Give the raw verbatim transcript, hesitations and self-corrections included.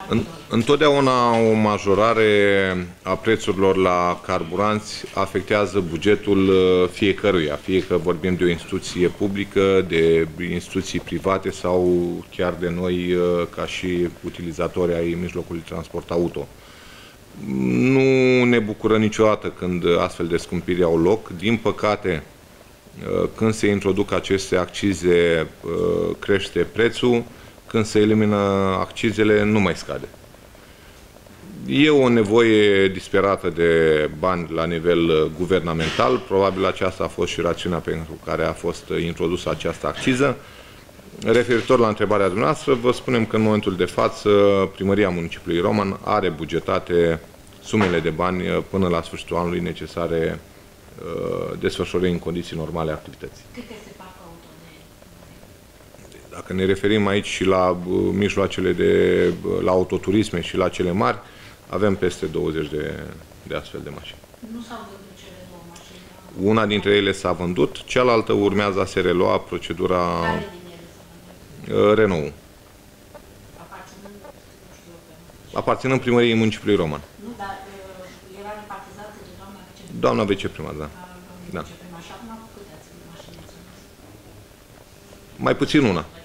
În, întotdeauna o majorare a prețurilor la carburanți afectează bugetul fiecăruia, fie că vorbim de o instituție publică, de instituții private sau chiar de noi ca și utilizatori ai mijlocului de transport auto. Nu ne bucură niciodată când astfel de scumpiri au loc. Din păcate, când se introduc aceste accize, crește prețul. Când se elimină accizele, nu mai scade. E o nevoie disperată de bani la nivel guvernamental. Probabil aceasta a fost și rațiunea pentru care a fost introdusă această acciză. Referitor la întrebarea dumneavoastră, vă spunem că în momentul de față Primăria Municipiului Roman are bugetate sumele de bani până la sfârșitul anului necesare desfășurării în condiții normale a activității. Dacă ne referim aici și la mijloacele de la autoturisme și la cele mari, avem peste douăzeci de, de astfel de mașini. Nu s-au vândut cele două mașini? Una dintre ele s-a vândut, cealaltă urmează a se relua procedura. Care din ele s-a vândut? Renault. Aparținând, nu știu eu, Aparținând Primăriei Municipiului Roman. Nu, dar era repartizată de doamna viceprimar. Doamna viceprimar, da. Doamna viceprimar. Și acum cu câte ați vândut mașini? Mai puțin una.